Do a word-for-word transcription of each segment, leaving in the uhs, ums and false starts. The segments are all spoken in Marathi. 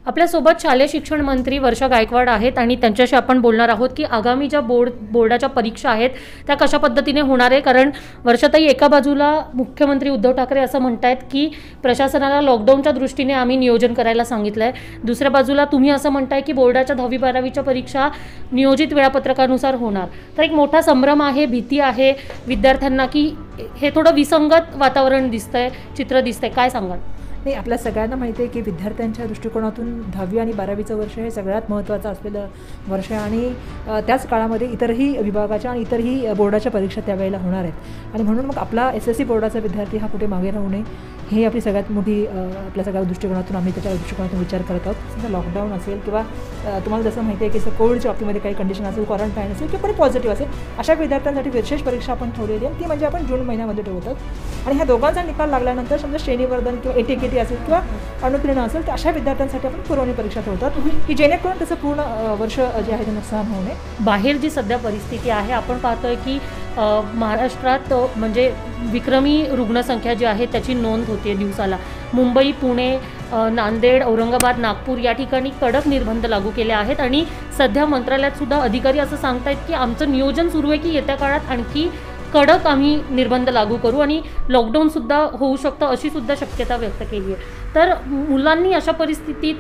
आपल्यासोबत शालेय शिक्षण मंत्री वर्षा गायकवाड आहेत आणि त्यांच्याशी आपण बोलणार आहोत की आगामी ज्या बोर्ड बोर्डाच्या परीक्षा आहेत त्या कशा पद्धतीने होणार आहे. कारण वर्षाताई, एका बाजूला मुख्यमंत्री उद्धव ठाकरे असं म्हणतायत की प्रशासनाला लॉकडाऊनच्या दृष्टीने आम्ही नियोजन करायला सांगितलं आहे, दुसऱ्या बाजूला तुम्ही असं म्हणताय की बोर्डाच्या दहावी बारावीच्या परीक्षा नियोजित वेळापत्रकानुसार होणार. तर एक मोठा संभ्रम आहे, भीती आहे विद्यार्थ्यांना की हे थोडं विसंगत वातावरण दिसतंय, चित्र दिसतंय, काय सांगाल? नाही, आपल्या सगळ्यांना माहिती आहे की विद्यार्थ्यांच्या दृष्टिकोनातून दहावी आणि बारावीचं वर्ष हे सगळ्यात महत्त्वाचं असलेलं वर्ष आहे आणि त्याच काळामध्ये इतरही विभागाच्या आणि इतरही बोर्डाच्या परीक्षा त्यावेळेला होणार आहेत. आणि म्हणून मग आपला एस एस सी बोर्डाचा विद्यार्थी हा कुठे मागे राहू नये ही आपली सगळ्यात मोठी आपल्या सगळ्या दृष्टिकोनातून आम्ही त्याच्या दृष्टिकोनातून विचार करत आहोत. समजा लॉकडाऊन असेल किंवा तुम्हाला जसं माहिती आहे की कोविडच्या बाबतीमध्ये काही कंडिशन असेल, क्वारंटाईन असेल किंवा पण पॉझिटिव्ह असेल, अशा विद्यार्थ्यांसाठी विशेष परीक्षा आपण ठेवलेली आहे. ती म्हणजे आपण जून महिन्यामध्ये ठेवतात आणि ह्या दोघांचा निकाल लागल्यानंतर समजा श्रेणीवर्धन किंवा एटी के टी असेल किंवा अनुत्तीर्ण असेल तर अशा विद्यार्थ्यांसाठी आपण पुरवणी परीक्षा ठेवतात की जेणेकरून त्याचं पूर्ण वर्ष जे आहे ते नुकसान होऊ नये. बाहेर जी सध्या परिस्थिती आहे आपण पाहतोय की महाराष्ट्रात म्हणजे विक्रमी रुग्णसंख्या जी आहे त्याची नोंद होते दिवसाला. मुंबई, पुणे, नांदेड, औरंगाबाद, नागपूर या ठिकाणी कडक निर्बंध लागू केले आहेत आणि सध्या मंत्रालयात सुद्धा अधिकारी असं सांगतायत की आमचं नियोजन सुरू आहे की येत्या काळात आणखी कडक आम्ही निर्बंध लागू करू आणि लॉकडाऊनसुद्धा होऊ शकतं अशी सुद्धा शक्यता व्यक्त केली आहे. तर मुलांनी अशा परिस्थितीत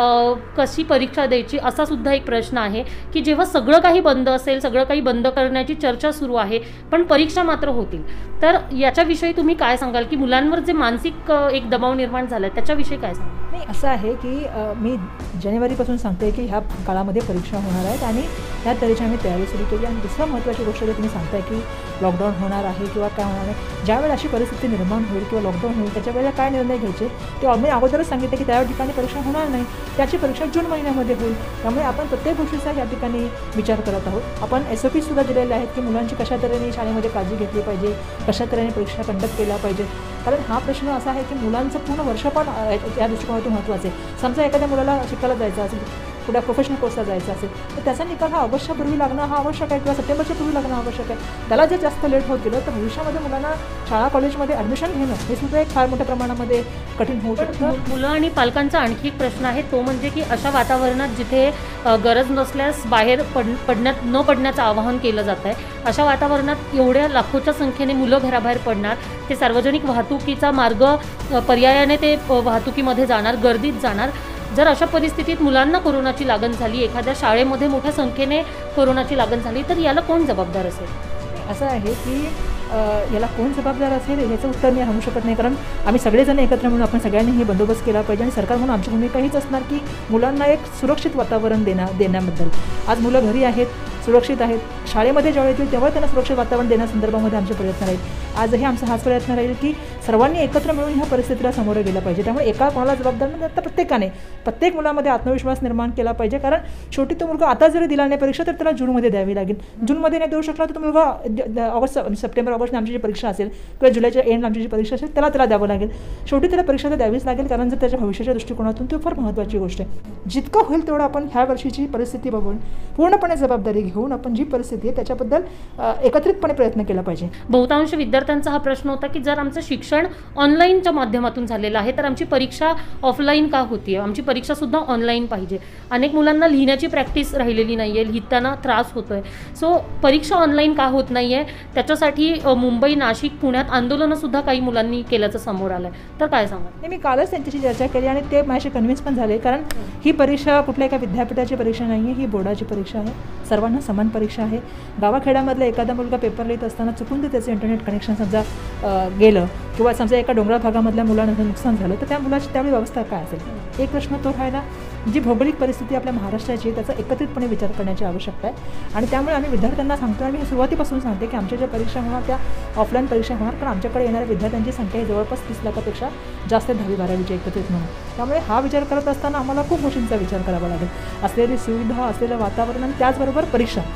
कशी परीक्षा द्यायची असा सुद्धा एक प्रश्न आहे की जेव्हा सगळं काही बंद असेल, सगळं काही बंद करण्याची चर्चा सुरू आहे पण परीक्षा मात्र होतील, तर याच्याविषयी तुम्ही काय सांगाल की मुलांवर जे मानसिक एक दबाव निर्माण झाला आहे त्याच्याविषयी काय सांगाल? नाही, असं आहे की मी जानेवारीपासून सांगते की ह्या काळामध्ये परीक्षा होणार आहेत आणि त्या तऱ्हेची आम्ही तयारी सुरू केली. आणि दुसरं महत्त्वाची गोष्ट जर तुम्ही सांगताय की लॉकडाऊन होणार आहे किंवा काय होणार आहे, ज्यावेळेला अशी परिस्थिती निर्माण होईल किंवा लॉकडाऊन होईल त्याच्या वेळेला काय निर्णय घ्यायचे ते मी अगोदरच सांगितलं की त्या ठिकाणी परीक्षा होणार नाही, त्याची परीक्षा जून महिन्यामध्ये होईल. त्यामुळे आपण प्रत्येक गोष्टीचा या ठिकाणी विचार करत आहोत. आपण एस ओ पीसुद्धा दिलेले आहेत की मुलांची कशा तऱ्हेने शाळेमध्ये काळजी घेतली पाहिजे, कशा तऱ्हेने परीक्षा कंडक्ट केल्या पाहिजे. कारण हा प्रश्न असा आहे की मुलांचं पूर्ण वर्ष पण या दृष्टिकोनातून महत्त्वाचं आहे. समजा एखाद्या मुलाला शिकायला जायचं असेल, पुढे प्रोफेशनल कोर्सला जायचं असेल तर त्याचा निकाल हा ऑगस्टच्या पूर्वी लागणं हा आवश्यक आहे किंवा सप्टेंबरच्या पूर्वी लागणं आवश्यक आहे. त्याला जर जास्त लेट होत गेलं तर भविष्यामध्ये मुलांना शाळा कॉलेजमध्ये ॲडमिशन घेणं हे सुद्धा एक फार मोठ्या प्रमाणामध्ये कठीण होऊ शकतं. मुलं आणि पालकांचा आणखी एक प्रश्न आहे तो म्हणजे की अशा वातावरणात जिथे गरज नसल्यास बाहेर पड पडण्यात न पडण्याचं आवाहन केलं जात आहे, अशा वातावरणात एवढ्या लाखोच्या संख्येने मुलं घराबाहेर पडणार, ते सार्वजनिक वाहतुकीचा मार्ग पर्यायाने ते वाहतुकीमध्ये जाणार, गर्दीत जाणार. जर अशा परिस्थितीत मुलांना कोरोनाची लागण झाली, एखाद्या शाळेमध्ये मोठ्या संख्येने कोरोनाची लागण झाली तर याला कोण जबाबदार असेल? असं आहे की याला कोण जबाबदार असेल याचं उत्तर मी सांगू शकत नाही. कारण आम्ही सगळेजण एकत्र म्हणून आपण सगळ्यांनी हे बंदोबस्त केला पाहिजे आणि सरकार म्हणून आमची भूमिका हीच असणार की मुलांना एक सुरक्षित वातावरण देण्या देण्याबद्दल. आज मुलं घरी आहेत, सुरक्षित आहेत, शाळेमध्ये जेव्हा येतील तेव्हा त्यांना सुरक्षित वातावरण देण्यासंदर्भामध्ये आमचे प्रयत्न राहील. आजही आमचा हाच प्रयत्न राहील की सर्वांनी एकत्र मिळून ह्या परिस्थितीला सामोरं गेलं पाहिजे. त्यामुळे एका कोणाला जबाबदार नाही, आता प्रत्येकाने प्रत्येक मुलामध्ये आत्मविश्वास निर्माण केला पाहिजे. कारण शेवटी तो मुलगा आता जरी दिला नाही परीक्षा तर त्याला जूनमध्ये द्यावी लागेल. जूनमध्ये नाही देऊ शकला तर तो मुलगा ऑगस्ट सप्टेंबर ऑगस्ट आमची जी परीक्षा असेल किंवा जुलैच्या एंड आमची जी परीक्षा असेल त्याला त्याला द्यावं लागेल. शेवटी त्याला परीक्षा तर द्यावीच लागेल कारण जर त्याच्या भविष्याच्या दृष्टिकोनातून ती फार महत्त्वाची गोष्ट आहे. जितकं होईल तेवढं आपण ह्या वर्षीची परिस्थिती बघून पूर्णपणे जबाबदारी घेऊन आपण जी परिस्थिती आहे त्याच्याबद्दल एकत्रितपणे प्रयत्न केला पाहिजे. बहुतांश विद्यार्थ्यांचा हा प्रश्न होता की जर आमचं शिक्षण ऑनलाईनच्या माध्यमातून झालेलं आहे तर आमची परीक्षा ऑफलाईन का होती, आमची परीक्षा सुद्धा ऑनलाईन पाहिजे. अनेक मुलांना लिहिण्याची प्रॅक्टिस राहिलेली नाही आहे, लिहिताना त्रास होतो आहे. सो परीक्षा ऑनलाईन का होत नाही आहे त्याच्यासाठी मुंबई, नाशिक, पुण्यात आंदोलनंसुद्धा काही मुलांनी केल्याचं समोर आलं आहे. तर काय सांगा? नाही, मी कालच त्यांच्याशी चर्चा केली आणि ते माझ्याशी कन्व्हिन्स पण झाले. कारण ही परीक्षा कुठल्या एका विद्यापीठाची परीक्षा नाही आहे, ही बोर्डाची परीक्षा आहे, सर्वांना समान परीक्षा आहे. गावाखेड्यामधला एखादा मुलगा पेपर लिहित असताना चुकून जर त्याचं इंटरनेट कनेक्शन समजा गेलं किंवा समजा एका डोंगराळ भागामधल्या मुलांना नुकसान झालं तर त्या मुलाची त्यावेळी व्यवस्था काय असेल? एक प्रश्न तो राहिला. जी भौगोलिक परिस्थिती आपल्या महाराष्ट्राची त्याचा एकत्रितपणे विचार करण्याची आवश्यकता आहे आणि त्यामुळे आम्ही विद्यार्थ्यांना सांगतो आणि मी सुरुवातीपासून सांगते की आमच्या ज्या परीक्षा होणार त्या ऑफलाईन परीक्षा होणार कारण आमच्याकडे येणाऱ्या विद्यार्थ्यांची संख्या ही जवळपास तीस लाखापेक्षा जास्त दहावी बारावीची एकत्रित म्हणून. त्यामुळे हा विचार करत असताना आम्हाला खूप गोष्टींचा विचार करावा लागेल. असलेली सुविधा, असलेलं वातावरण आणि त्याचबरोबर परीक्षा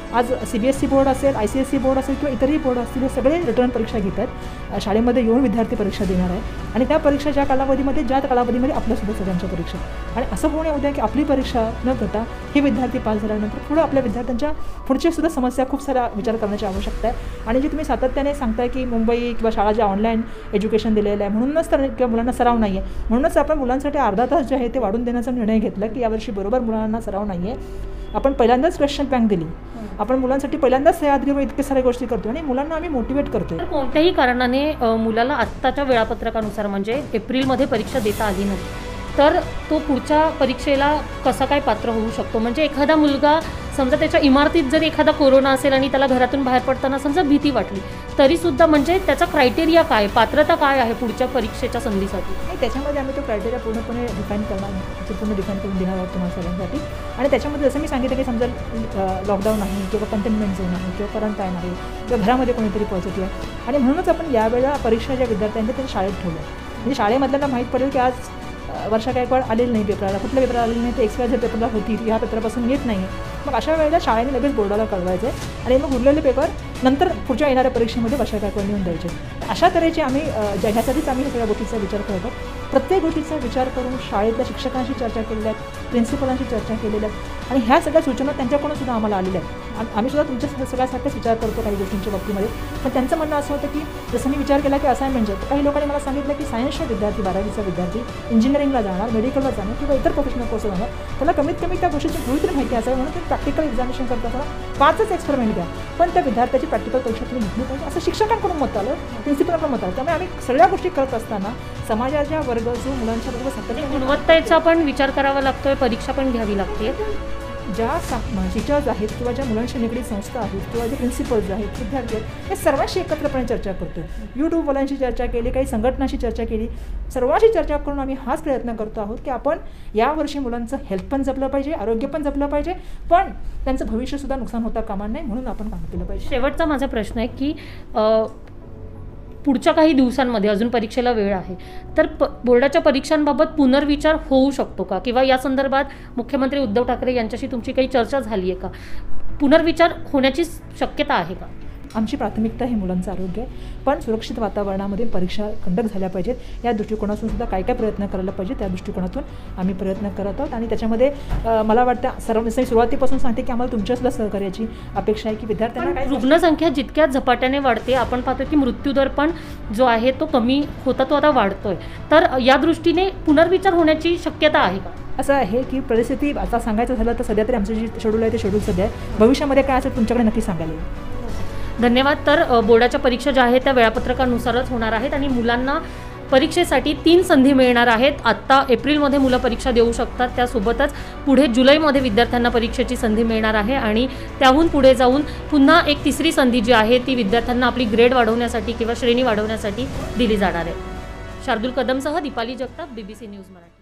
आज C B S C board असेल, I C S C board असेल किंवा इतरही बोर्ड असतील, हे सगळे रिटर्न परीक्षा घेत आहेत. शाळेमध्ये येऊन विद्यार्थी परीक्षा देणार आहे आणि त्या परीक्षा ज्या कालावधीमध्ये ज्या कालावधीमध्ये आपल्यासुद्धा सगळ्यांच्या परीक्षा. आणि असं होऊ नये उद्या की आपली परीक्षा न घेता हे विद्यार्थी पास झाल्यानंतर पुढं आपल्या विद्यार्थ्यांच्या पुढच्या सुद्धा समस्या खूप सारा विचार करण्याची आवश्यकता आहे. आणि जे तुम्ही सातत्याने सांगताय की मुंबई किंवा शाळा ज्या ऑनलाईन एज्युकेशन दिलेलं आहे म्हणूनच तर किंवा मुलांना सराव नाही आहे, म्हणूनच आपण मुलांसाठी अर्धा तास जे आहे ते वाढून देण्याचा निर्णय घेतला की यावर्षी बरोबर मुलांना सराव नाही आहे. आपण पहिल्यांदाच क्वेश्चन बँक दिली, आपण मुलांसाठी पहिल्यांदाच सह्याद्रीवर इतके साऱ्या गोष्टी करतो आणि मुलांना आम्ही मोटिवेट करतो. कोणत्याही कारणाने मुलाला आत्ताच्या वेळापत्रकानुसार म्हणजे एप्रिलमध्ये परीक्षा देता आली नाही तर तो पुढच्या परीक्षेला कसा काय पात्र होऊ शकतो? म्हणजे एखादा मुलगा समजा त्याच्या इमारतीत जर एखादा कोरोना असेल आणि त्याला घरातून बाहेर पडताना समजा भीती वाटली तरीसुद्धा म्हणजे त्याचा क्रायटेरिया काय, पात्रता काय आहे पुढच्या परीक्षेच्या संधीसाठी? नाही, त्याच्यामध्ये आम्ही तो क्रायटेरिया पूर्णपणे डिफाईन करणार, पूर्ण डिफाईन करून देणार आहोत तुम्हाला सगळ्यांसाठी. आणि त्याच्यामध्ये जसं मी सांगितलं की समजा लॉकडाऊन आहे किंवा कंटेनमेंट झोन आहे किंवा क्वारंटाईन आहे किंवा घरामध्ये कोणीतरी पॉझिटिव्ह आहे आणि म्हणूनच आपण यावेळेला परीक्षा ज्या विद्यार्थ्यांच्या ते शाळेत ठेवलं. म्हणजे शाळेमधल्यांना माहीत पडेल की आज वर्षा गायकवाड आलेली नाही पेपराला, कुठल्या पेपरला आलेली नाही, ते एक्स वाय झेड पेपरला होती, ह्या पेपरापासून येत नाही. मग अशा वेळेला शाळेने लगेच बोर्डाला कळवायचं आहे आणि मग उरलेले पेपर नंतर पुढच्या येणाऱ्या परीक्षेमध्ये वर्षा गायकवाड लिहून द्यायचे. अशा तऱ्हेचे आम्ही ह्यासाठीच आम्ही सगळ्या गोष्टीचा विचार करतो. प्रत्येक गोष्टीचा विचार करून शाळेतल्या शिक्षकांशी चर्चा केलेल्या आहेत, प्रिन्सिपलांशी चर्चा केलेल्या आहेत आणि ह्या सगळ्या सूचना त्यांच्याकडून सुद्धा आम्हाला आलेल्या आहेत. आम्ही सुद्धा तुमच्या सगळ्यासारखेच विचार करतो काही गोष्टींच्या बाबतीमध्ये. पण त्यांचं म्हणणं असं होतं की जसं मी विचार केला की असाइनमेंट आहे, काही लोकांनी मला सांगितलं की सायन्सचा विद्यार्थी, बारावीचा विद्यार्थी इंजिनिअरिंगला जाणार, मेडिकलला जाणार किंवा इतर प्रोफेशनल कोर्स जाणार, त्याला कमीत कमी त्या गोष्टीची थोडी तरी माहिती असावी म्हणून ते प्रॅक्टिकल एक्झामिनेशन करत असताना पाचच एक्सपेरिमेंट घ्या पण त्या विद्यार्थ्याची प्रॅक्टिकल परीक्षा तुम्ही घेतली पाहिजे असं शिक्षकांकडून मत आलं, प्रिन्सिपलकडून मत आलं. त्यामुळे आम्ही सगळ्या गोष्टी करत असताना समाजाच्या वर्ग जो मुलांच्या बरोबर सातत्याने गुणवत्तेचा पण विचार करावा लागतोय, परीक्षा पण घ्यावी लागते. ज्या सा टीचर्स आहेत किंवा ज्या मुलांशी निगडीत संस्था आहेत किंवा जे प्रिन्सिपल्स आहेत, विद्यार्थी आहेत, हे सर्वांशी एकत्रपणे चर्चा करतो. यूट्यूबवाल्यांशी चर्चा केली, काही संघटनाशी चर्चा केली, सर्वांशी चर्चा करून आम्ही हाच प्रयत्न करतो आहोत की आपण यावर्षी मुलांचं हेल्थ पण जपलं पाहिजे, आरोग्य पण जपलं पाहिजे, पण त्यांचं भविष्यसुद्धा नुकसान होता कामा नये म्हणून आपण काम केलं पाहिजे. शेवटचा माझा प्रश्न आहे की पुढच्या काही दिवसांमध्ये अजून परीक्षेला वेळ आहे तर प बोर्डाच्या परीक्षांबाबत पुनर्विचार होऊ शकतो का? किंवा या संदर्भात मुख्यमंत्री उद्धव ठाकरे यांच्याशी तुमची काही चर्चा झाली आहे का? पुनर्विचार होण्याची शक्यता आहे का? आमची प्राथमिकता हे मुलांचं आरोग्य आहे, पण सुरक्षित वातावरणामध्ये परीक्षा कंडक्ट झाल्या पाहिजेत या दृष्टिकोनातून सुद्धा काय काय प्रयत्न करायला पाहिजे त्या दृष्टिकोनातून आम्ही प्रयत्न करत आहोत. आणि त्याच्यामध्ये मला वाटतं सर्व सुरुवातीपासून सांगते की आम्हाला तुमच्यासुद्धा सहकार्याची अपेक्षा आहे की विद्यार्थ्यांना काय रुग्णसंख्या जितक्या झपाट्याने वाढते आपण पाहतो की मृत्यूदर पण जो आहे तो कमी होता तो आता वाढतोय, तर या दृष्टीने पुनर्विचार होण्याची शक्यता आहे का? असं आहे की परिस्थिती आता सांगायचं झालं तर सध्या तरी आमचं जे शेड्यूल आहे ते शेड्यूल सध्या आहे, भविष्यामध्ये काय असेल तुमच्याकडे नक्की सांगायला येईल. धन्यवाद. तर बोर्डाच्या परीक्षा ज्या आहेत त्या वेळापत्रकानुसारच होणार आहेत आणि मुलांना परीक्षेसाठी तीन संधी मिळणार आहेत. आत्ता एप्रिलमध्ये मुलं परीक्षा देऊ शकतात, त्यासोबतच पुढे जुलैमध्ये विद्यार्थ्यांना परीक्षेची संधी मिळणार आहे आणि त्याहून पुढे जाऊन पुन्हा एक तिसरी संधी जी आहे ती विद्यार्थ्यांना आपली ग्रेड वाढवण्यासाठी किंवा श्रेणी वाढवण्यासाठी दिली जाणार आहे. शार्दूल कदमसह Deepali Jagtap, B B C news Marathi.